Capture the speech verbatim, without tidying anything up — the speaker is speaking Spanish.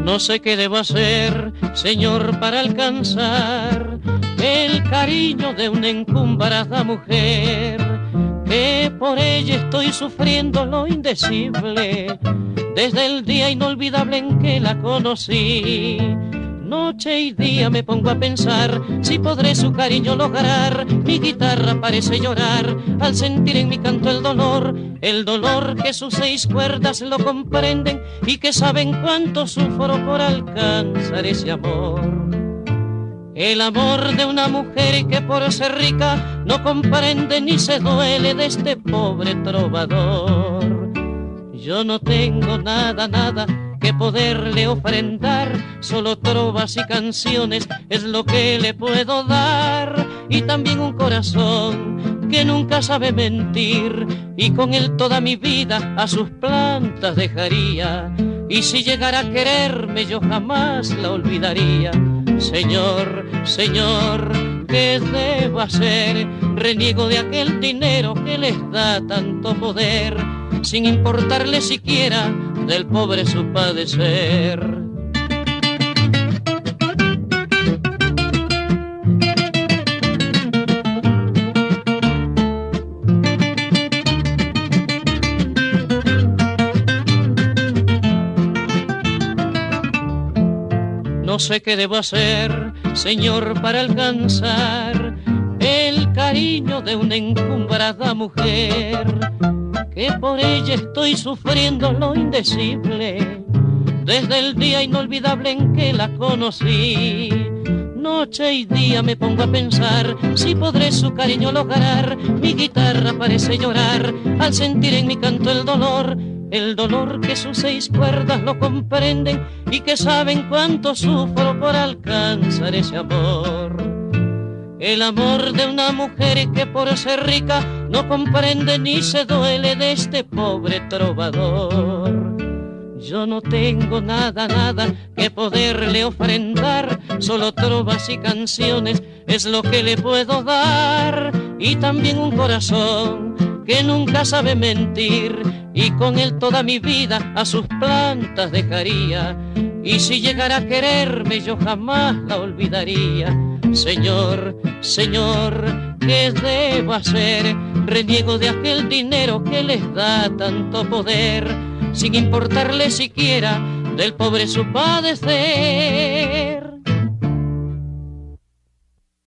No sé qué debo hacer, Señor, para alcanzar el cariño de una encumbrada mujer, que por ella estoy sufriendo lo indecible, desde el día inolvidable en que la conocí. Noche y día me pongo a pensar si podré su cariño lograr. Mi guitarra parece llorar al sentir en mi canto el dolor, el dolor que sus seis cuerdas lo comprenden y que saben cuánto sufro por alcanzar ese amor. El amor de una mujer que por ser rica no comprende ni se duele de este pobre trovador. Yo no tengo nada, nada que poderle ofrendar, solo trovas y canciones es lo que le puedo dar, y también un corazón que nunca sabe mentir, y con él toda mi vida a sus plantas dejaría, y si llegara a quererme yo jamás la olvidaría. Señor, Señor, ¿qué debo hacer? Reniego de aquel dinero que les da tanto poder, sin importarle siquiera del pobre su padecer. No sé qué debo hacer, Señor, para alcanzar el cariño de una encumbrada mujer, que por ella estoy sufriendo lo indecible, desde el día inolvidable en que la conocí. Noche y día me pongo a pensar si podré su cariño lograr. Mi guitarra parece llorar al sentir en mi canto el dolor, el dolor que sus seis cuerdas lo comprenden y que saben cuánto sufro por alcanzar ese amor. El amor de una mujer que por ser rica no comprende ni se duele de este pobre trovador. Yo no tengo nada, nada que poderle ofrendar, solo trovas y canciones es lo que le puedo dar, y también un corazón que nunca sabe mentir, y con él toda mi vida a sus plantas dejaría, y si llegara a quererme yo jamás la olvidaría. Señor, Señor, ¿qué debo hacer? Reniego de aquel dinero que les da tanto poder, sin importarle siquiera del pobre su padecer.